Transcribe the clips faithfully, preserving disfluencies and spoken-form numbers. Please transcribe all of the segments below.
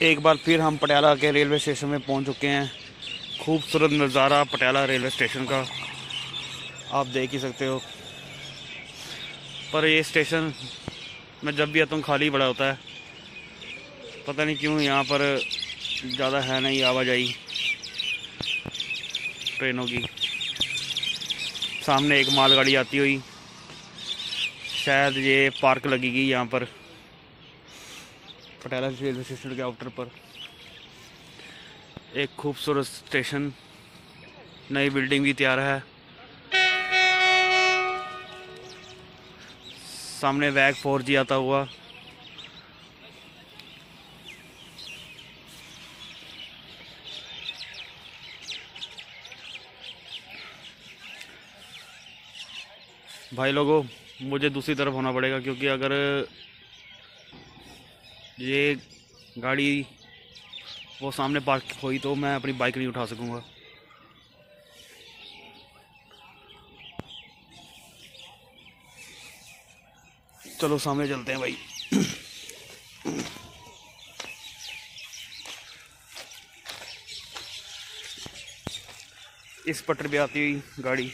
एक बार फिर हम पटियाला के रेलवे स्टेशन में पहुंच चुके हैं। खूबसूरत नज़ारा पटियाला रेलवे स्टेशन का आप देख ही सकते हो। पर ये स्टेशन मैं जब भी आता हूँ खाली पड़ा होता है, पता नहीं क्यों। यहाँ पर ज़्यादा है नहीं आवाजाही ट्रेनों की। सामने एक मालगाड़ी आती हुई, शायद ये पार्क लगेगी यहाँ पर पटियाला रेलवे स्टेशन के आउटर पर। एक खूबसूरत स्टेशन, नई बिल्डिंग भी तैयार है। सामने वैग फोर जी आता हुआ। भाई लोगों, मुझे दूसरी तरफ होना पड़ेगा क्योंकि अगर ये गाड़ी वो सामने पार्क हुई तो मैं अपनी बाइक नहीं उठा सकूंगा। चलो सामने चलते हैं भाई। इस पटरी पे आती हुई गाड़ी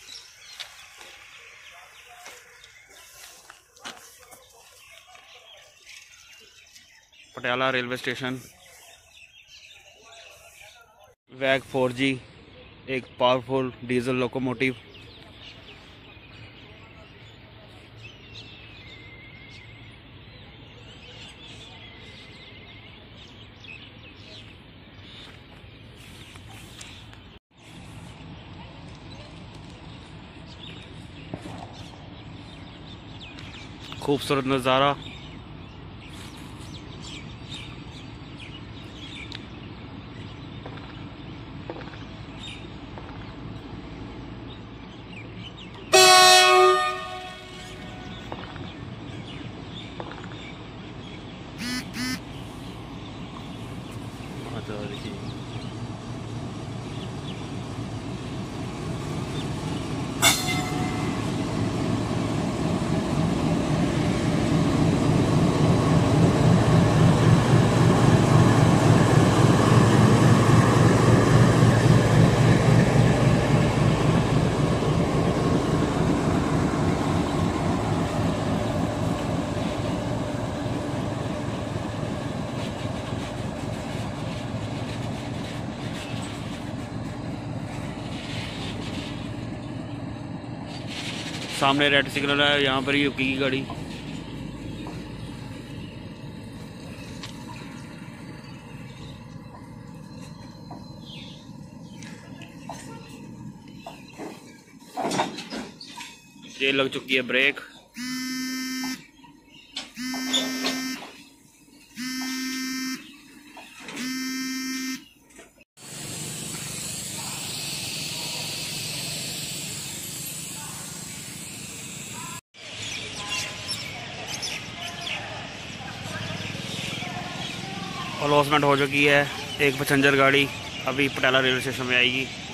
पटियाला रेलवे स्टेशन। वैग फोर जी, एक पावरफुल डीजल लोकोमोटिव। खूबसूरत नज़ारा। सामने रेड सिग्नल है, यहाँ पर ही रुकी गाड़ी। ये लग चुकी है ब्रेक। अलॉसमेंट हो चुकी है। एक पैसेंजर गाड़ी अभी पटियाला रेलवे स्टेशन में आएगी।